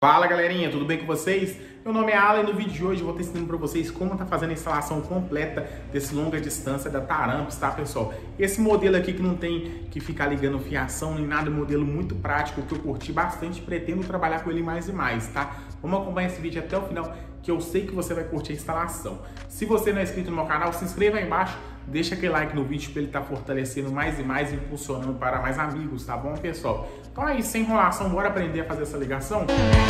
Fala galerinha, tudo bem com vocês? Meu nome é Alan e no vídeo de hoje eu vou estar ensinando para vocês como tá fazendo a instalação completa desse longa distância da Taramps, tá pessoal? Esse modelo aqui que não tem que ficar ligando fiação nem nada, modelo muito prático que eu curti bastante, pretendo trabalhar com ele mais e mais, tá? Vamos acompanhar esse vídeo até o final que eu sei que você vai curtir a instalação. Se você não é inscrito no meu canal, se inscreva aí embaixo, deixa aquele like no vídeo para ele estar fortalecendo mais e mais, impulsionando para mais amigos, tá bom pessoal? Então é isso, sem enrolação, bora aprender a fazer essa ligação?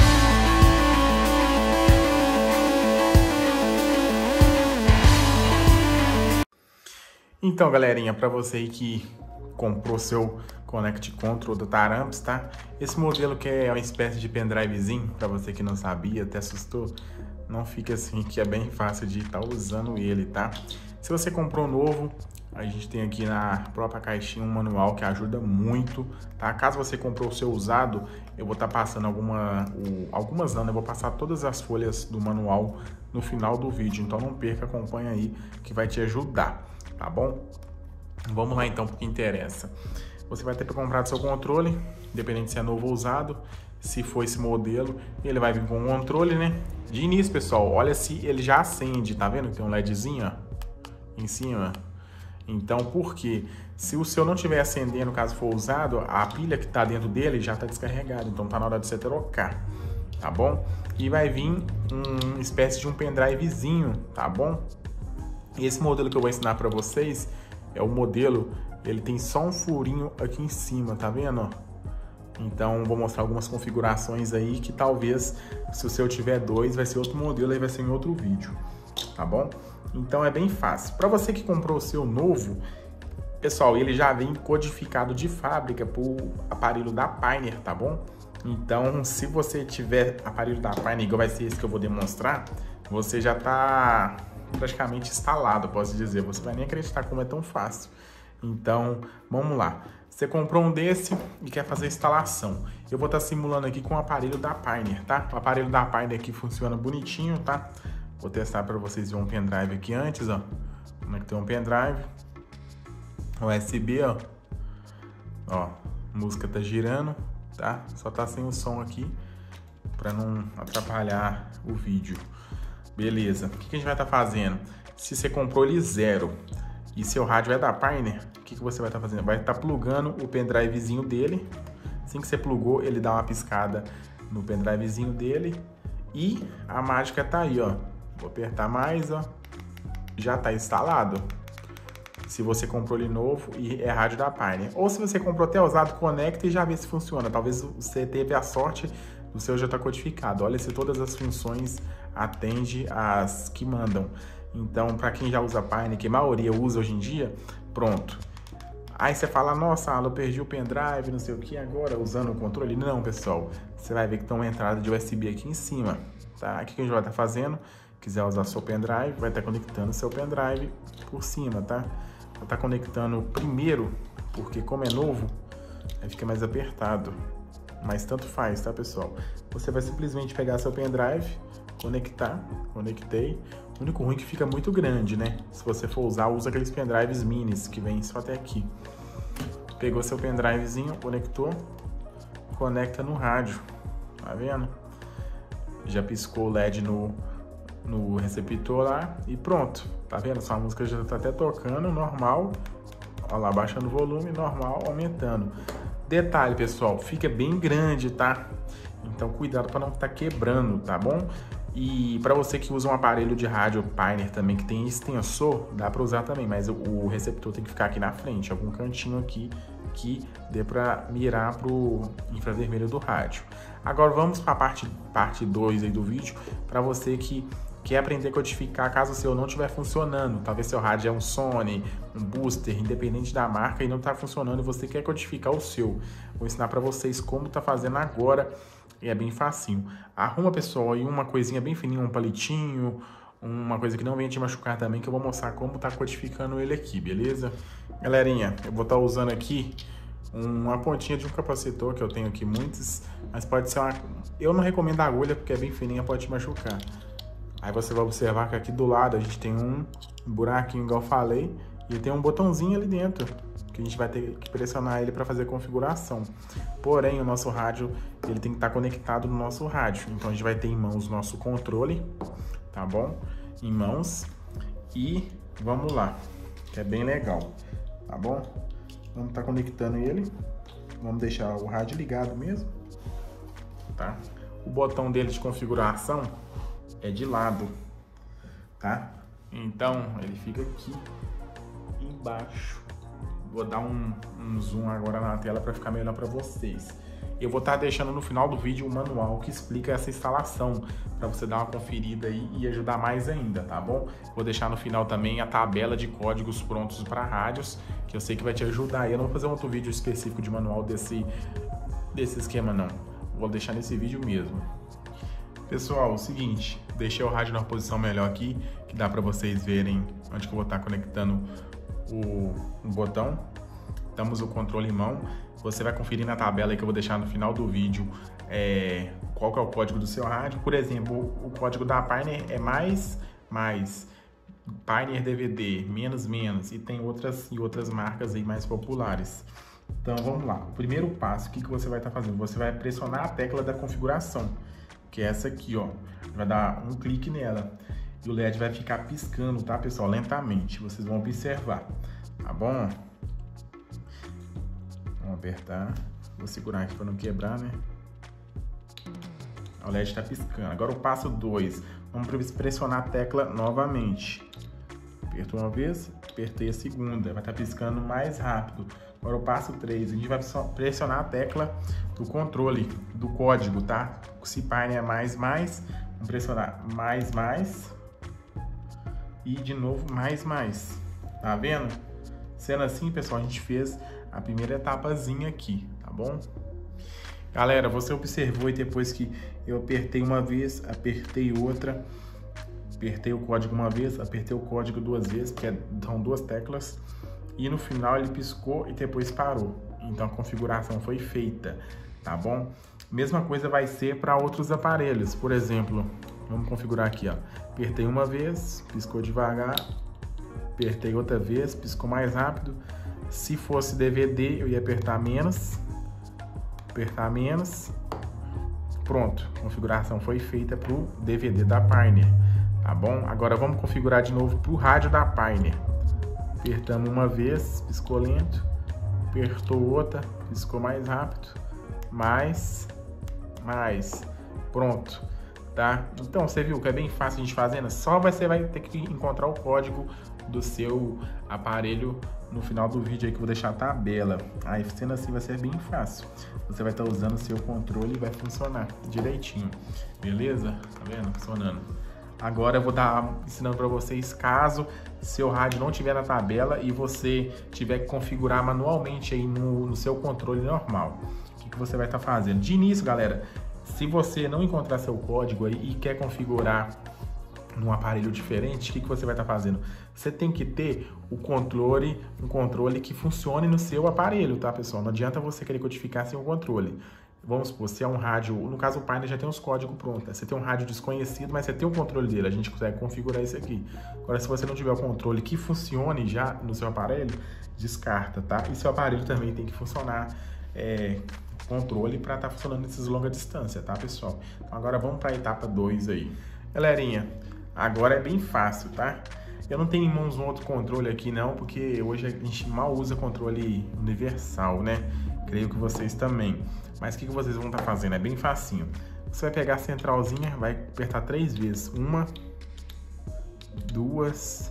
Então, galerinha, para você aí que comprou seu Connect Control do Taramps, tá? Esse modelo que é uma espécie de pendrivezinho, para você que não sabia, até assustou, não fica assim, que é bem fácil de estar usando ele, tá? Se você comprou novo, a gente tem aqui na própria caixinha um manual que ajuda muito, tá? Caso você comprou o seu usado, eu vou estar passando algumas não, eu vou passar todas as folhas do manual no final do vídeo, então não perca, acompanha aí que vai te ajudar, tá bom? Vamos lá então, porque interessa. Você vai ter para comprar seu controle, independente se é novo ou usado. Se for esse modelo, ele vai vir com um controle, né? De início, pessoal, olha se ele já acende, tá vendo? Tem um LEDzinho, ó, em cima. Então, por quê? Se o seu não estiver acendendo, caso for usado, a pilha que tá dentro dele já tá descarregada. Então, tá na hora de você trocar, tá bom? E vai vir uma espécie de um pendrivezinho, tá bom? E esse modelo que eu vou ensinar para vocês é o modelo, ele tem só um furinho aqui em cima, tá vendo? Então, vou mostrar algumas configurações aí que talvez, se o seu tiver dois, vai ser outro modelo, aí vai ser em outro vídeo, tá bom? Então, é bem fácil. Para você que comprou o seu novo, pessoal, ele já vem codificado de fábrica pro aparelho da Pioneer, tá bom? Então, se você tiver aparelho da Pioneer, igual vai ser esse que eu vou demonstrar, você já tá praticamente instalado, posso dizer. Você vai nem acreditar como é tão fácil. Então, vamos lá. Você comprou um desse e quer fazer a instalação. Eu vou estar simulando aqui com o aparelho da Pioneer, tá? O aparelho da Pioneer aqui funciona bonitinho, tá? Vou testar para vocês verem um pendrive aqui antes, ó. Como é que tem um pendrive? USB, ó. Ó, a música tá girando, tá? Só tá sem o som aqui para não atrapalhar o vídeo. Beleza. O que a gente vai estar fazendo? Se você comprou ele zero e seu rádio é da Pioneer, o que você vai estar fazendo? Vai estar plugando o pendrivezinho dele. Assim que você plugou, ele dá uma piscada no pendrivezinho dele. E a mágica tá aí, ó. Vou apertar mais, ó. Já tá instalado. Se você comprou ele novo e é rádio da Pioneer. Ou se você comprou até usado, conecta e já vê se funciona. Talvez você teve a sorte do seu já tá codificado. Olha se todas as funções atende as que mandam. Então, para quem já usa Pioneer, que a maioria usa hoje em dia, pronto. Aí você fala, nossa, Alan, eu perdi o pendrive, não sei o que, agora usando o controle. Não, pessoal, você vai ver que tem uma entrada de USB aqui em cima, tá? Aqui que a gente vai estar fazendo, quiser usar seu pendrive, vai estar conectando seu pendrive por cima, tá? Vou estar conectando primeiro, porque como é novo, aí fica mais apertado. Mas tanto faz, tá, pessoal? Você vai simplesmente pegar seu pendrive, conectar, conectei. O único ruim é que fica muito grande, né? Se você for usar, usa aqueles pendrives minis que vem só até aqui. Pegou seu pendrivezinho, conectou, conecta no rádio, tá vendo? Já piscou o LED no receptor lá e pronto, tá vendo? Sua música já tá até tocando, normal. Olha lá, baixando o volume, normal, aumentando. Detalhe, pessoal, fica bem grande, tá? Então, cuidado para não estar quebrando, tá bom? E para você que usa um aparelho de rádio Pioneer também, que tem extensor, dá para usar também, mas o receptor tem que ficar aqui na frente, algum cantinho aqui que dê para mirar pro infravermelho do rádio. Agora vamos para a parte 2 aí do vídeo, para você que quer aprender a codificar caso o seu não estiver funcionando. Talvez seu rádio é um Sony, um Booster, independente da marca, e não está funcionando e você quer codificar o seu. Vou ensinar para vocês como tá fazendo agora e é bem facinho. Arruma, pessoal, aí uma coisinha bem fininha, um palitinho, uma coisa que não venha te machucar também, que eu vou mostrar como tá codificando ele aqui, beleza? Galerinha, eu vou estar usando aqui uma pontinha de um capacitor, que eu tenho aqui muitos, mas pode ser uma... Eu não recomendo a agulha, porque é bem fininha, pode te machucar. Aí você vai observar que aqui do lado a gente tem um buraquinho, igual eu falei, e tem um botãozinho ali dentro, que a gente vai ter que pressionar ele para fazer a configuração. Porém, o nosso rádio, ele tem que estar conectado no nosso rádio. Então, a gente vai ter em mãos o nosso controle, tá bom? Em mãos. E vamos lá, que é bem legal, tá bom? Vamos estar conectando ele. Vamos deixar o rádio ligado mesmo, tá? O botão dele de configuração é de lado, tá? Então, ele fica aqui embaixo. Vou dar um zoom agora na tela para ficar melhor para vocês. Eu vou estar deixando no final do vídeo um manual que explica essa instalação, para você dar uma conferida aí e ajudar mais ainda, tá bom? Vou deixar no final também a tabela de códigos prontos para rádios, que eu sei que vai te ajudar. Eu não vou fazer outro vídeo específico de manual desse esquema, não. Vou deixar nesse vídeo mesmo. Pessoal, é o seguinte, deixei o rádio numa posição melhor aqui, que dá para vocês verem onde que eu vou estar conectando o botão. Damos o controle em mão. Você vai conferir na tabela aí que eu vou deixar no final do vídeo qual que é o código do seu rádio. Por exemplo, o código da Pioneer é mais, Pioneer DVD, menos, e tem outras marcas aí mais populares. Então vamos lá. O primeiro passo, o que você vai estar fazendo? Você vai pressionar a tecla da configuração, que é essa aqui, ó. Vai dar um clique nela e o LED vai ficar piscando, tá, pessoal? Lentamente, vocês vão observar, tá bom? Vamos apertar. Vou segurar aqui para não quebrar, né? O LED está piscando. Agora o passo 2. Vamos pressionar a tecla novamente. Apertou uma vez, apertei a segunda. Vai estar piscando mais rápido. Agora o passo 3. A gente vai pressionar a tecla do controle, do código, tá? Se Pioneer é mais, vamos pressionar mais. E de novo mais. Tá vendo? Sendo assim, pessoal, a gente fez a primeira etapazinha aqui, tá bom? Galera, você observou e depois que eu apertei uma vez, apertei outra, apertei o código uma vez, apertei o código duas vezes, que são duas teclas, e no final ele piscou e depois parou. Então a configuração foi feita, tá bom? Mesma coisa vai ser para outros aparelhos. Por exemplo, vamos configurar aqui, ó. Apertei uma vez, piscou devagar, apertei outra vez, piscou mais rápido. Se fosse DVD, eu ia apertar menos. Pronto, a configuração foi feita para o DVD da Pioneer, tá bom? Agora vamos configurar de novo para o rádio da Pioneer. Apertamos uma vez, piscou lento. Apertou outra, piscou mais rápido. Mais. Pronto, tá? Então, você viu que é bem fácil a gente fazendo? Só você vai ter que encontrar o código do seu aparelho no final do vídeo aí, que eu vou deixar a tabela. Aí, sendo assim, vai ser bem fácil. Você vai estar usando o seu controle e vai funcionar direitinho. Beleza? Tá vendo? Funcionando. Agora eu vou estar ensinando para vocês, caso seu rádio não estiver na tabela e você tiver que configurar manualmente aí no seu controle normal. O que você vai estar fazendo? De início, galera, se você não encontrar seu código aí e quer configurar num aparelho diferente, o que você vai estar fazendo? Você tem que ter um controle que funcione no seu aparelho, tá, pessoal? Não adianta você querer codificar sem o controle. Vamos supor, se é um rádio, no caso o Pioneer já tem os códigos prontos, você tem um rádio desconhecido, mas você tem o controle dele, a gente consegue configurar isso aqui. Agora, se você não tiver o controle que funcione já no seu aparelho, descarta, tá? E seu aparelho também tem que funcionar controle para estar funcionando nessas longas distâncias, tá, pessoal? Então, agora vamos para a etapa 2 aí. Galerinha, agora é bem fácil, tá? Eu não tenho em mãos um outro controle aqui não, porque hoje a gente mal usa controle universal, né? Creio que vocês também. Mas o que vocês vão estar fazendo? É bem facinho. Você vai pegar a centralzinha, vai apertar 3 vezes. 1, 2,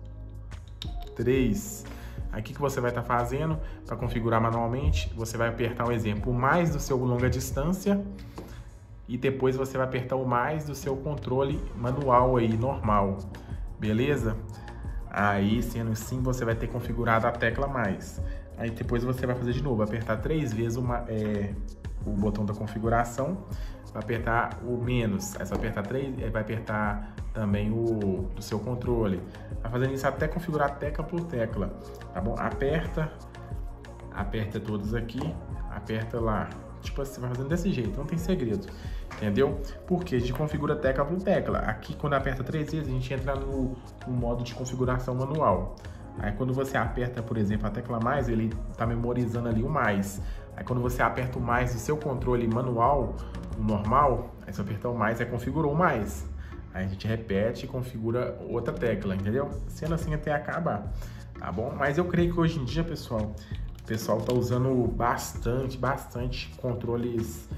3. Aí o que você vai estar fazendo para configurar manualmente? Você vai apertar um exemplo, o mais do seu longa distância, e depois você vai apertar o mais do seu controle manual aí, normal. Beleza? Aí, sendo assim, você vai ter configurado a tecla mais. Aí depois você vai fazer de novo, apertar 3 vezes o botão da configuração, vai apertar o menos, aí você vai apertar 3, vai apertar também o do seu controle. Vai fazendo isso até configurar tecla por tecla, tá bom? Aperta todos aqui, aperta lá. Tipo assim, vai fazendo desse jeito, não tem segredo, entendeu? Porque a gente configura tecla por tecla. Aqui, quando aperta 3 vezes, a gente entra no modo de configuração manual. Aí quando você aperta, por exemplo, a tecla mais, ele tá memorizando ali o mais. Aí quando você aperta o mais do seu controle manual, o normal, aí você apertar o mais, aí configurou o mais. Aí a gente repete e configura outra tecla, entendeu? Sendo assim até acabar, tá bom? Mas eu creio que hoje em dia, pessoal, o pessoal tá usando bastante controles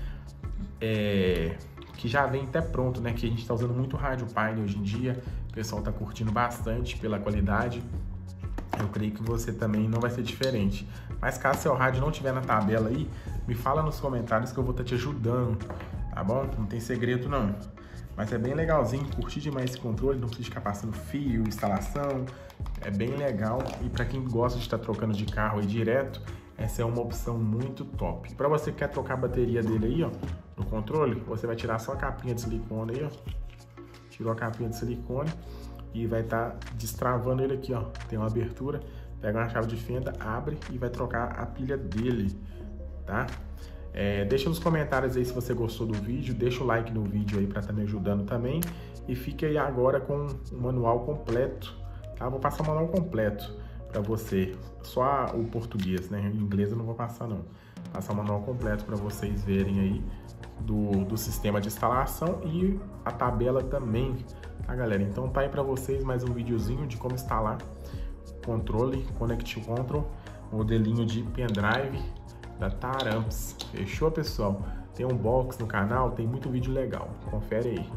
que já vem até pronto, né? Que a gente tá usando muito Rádio Pine hoje em dia. O pessoal tá curtindo bastante pela qualidade. Eu creio que você também não vai ser diferente. Mas caso seu rádio não estiver na tabela aí, me fala nos comentários que eu vou estar te ajudando, tá bom? Não tem segredo não. Mas é bem legalzinho, curti demais esse controle, não precisa ficar passando fio, instalação, é bem legal. E para quem gosta de estar trocando de carro aí direto, essa é uma opção muito top. Para você que quer trocar a bateria dele aí, ó, no controle, você vai tirar só a capinha de silicone aí, ó. Tirou a capinha de silicone e vai estar destravando ele aqui, ó. Tem uma abertura, pega uma chave de fenda, abre e vai trocar a pilha dele, tá? Deixa nos comentários aí se você gostou do vídeo, deixa o like no vídeo aí para estar me ajudando também. E fique aí agora com o manual completo, tá? Vou passar o manual completo para você, só o português, né? Em inglês eu não vou passar não. Vou passar o manual completo para vocês verem aí do sistema de instalação e a tabela também, tá, galera? Então tá aí para vocês mais um videozinho de como instalar controle Connect Control, modelinho de pendrive da Taramps. Fechou, pessoal? Tem um box no canal, tem muito vídeo legal. Confere aí.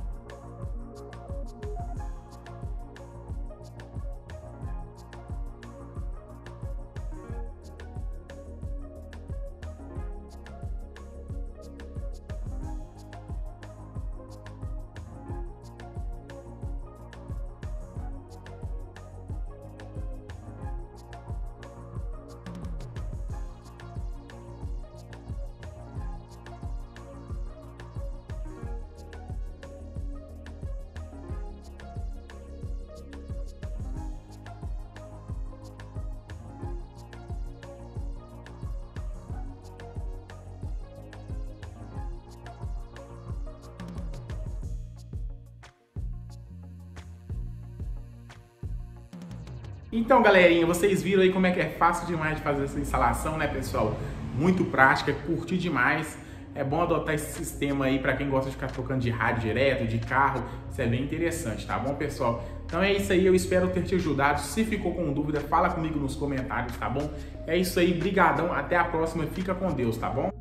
Então, galerinha, vocês viram aí como é que é fácil demais de fazer essa instalação, né, pessoal? Muito prática, curti demais. É bom adotar esse sistema aí para quem gosta de ficar trocando de rádio direto, de carro. Isso é bem interessante, tá bom, pessoal? Então é isso aí, eu espero ter te ajudado. Se ficou com dúvida, fala comigo nos comentários, tá bom? É isso aí, brigadão, até a próxima, fica com Deus, tá bom?